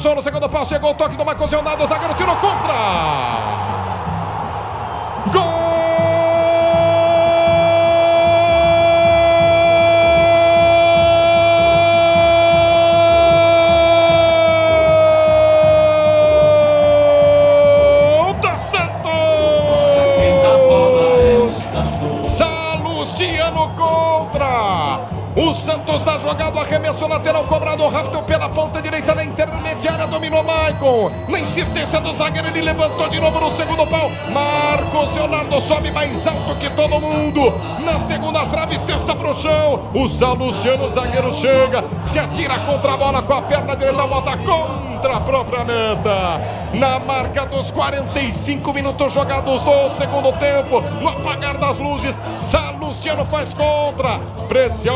No segundo pau, chegou o toque do Marcos Leonardo, o zagueiro tirou contra. Gol! Do Santos! Salustiano contra! O Santos da jogada, arremesso lateral cobrado rápido pela ponta direita na intermediária, dominou Maicon. Na insistência do zagueiro, ele levantou de novo no segundo pau. Marcos Leonardo sobe mais alto que todo mundo. Na segunda trave, testa pro chão. O Salustiano, zagueiro, chega, se atira contra a bola com a perna direita, volta contra a própria meta. Na marca dos 45 minutos jogados do segundo tempo, no apagar das luzes, Salustiano faz contra. Pressiona